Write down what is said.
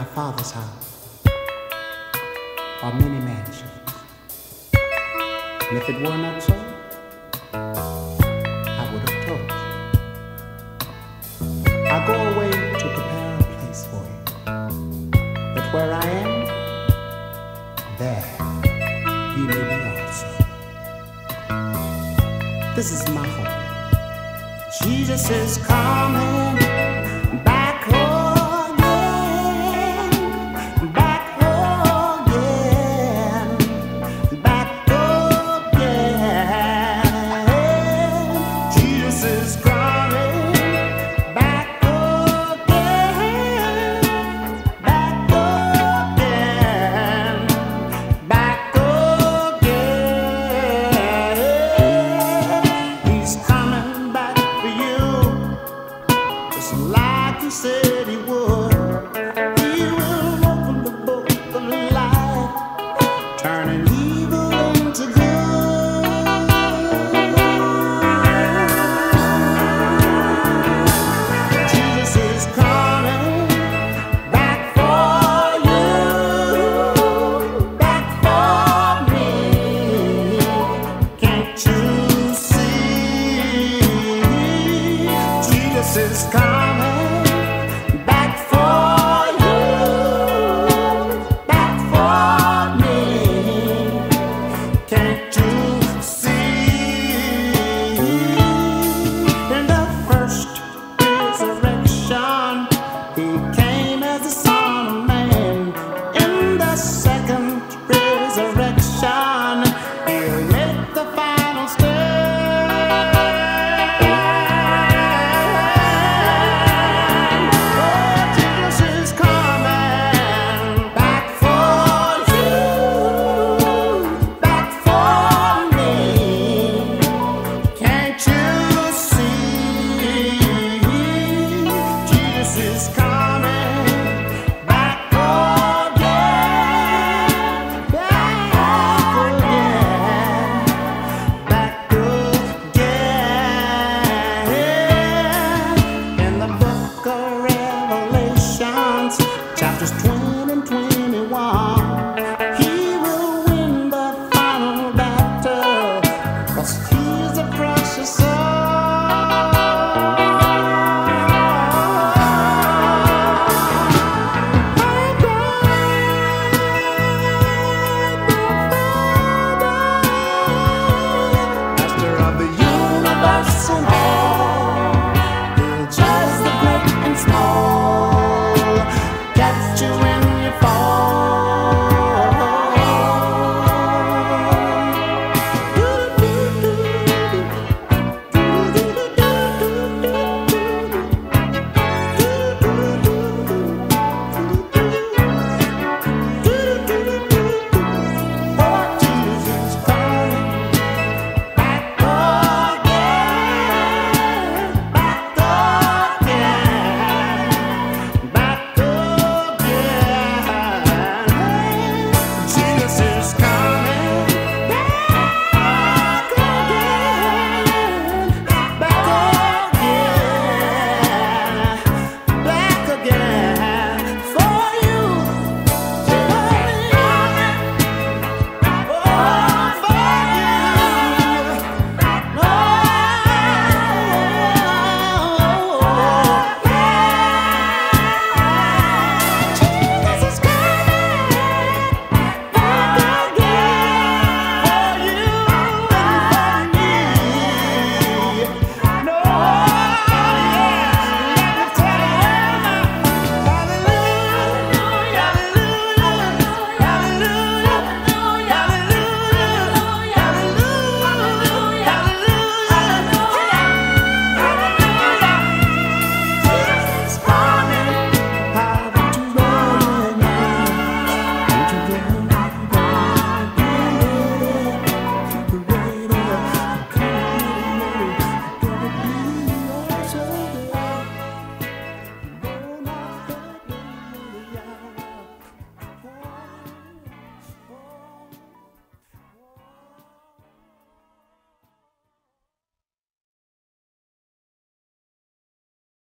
my father's house are many mansions. And if it were not so, I would have told you. I go away to prepare a place for you, that where I am, there you may be also. This is my hope. Jesus is coming back home again, back home again, back home again. Jesus is coming back home again, back home again, back home again. He's coming back for you, just like he said he would. He will open the book of life, turning evil into good. Jesus is coming back for you, back for me. Can't you see? Jesus is coming back for you, back for me. Can't you see? In the first resurrection, he came as the Son of Man. In the second resurrection, he'll make the final stand. Oh, Jesus is coming back for you, back for me. Can't you see? Jesus is coming back again, back again, back again. In the book of Revelations, chapters 20 and 21, he will win the final battle, 'cause he's a precious soul. Master of the universe and all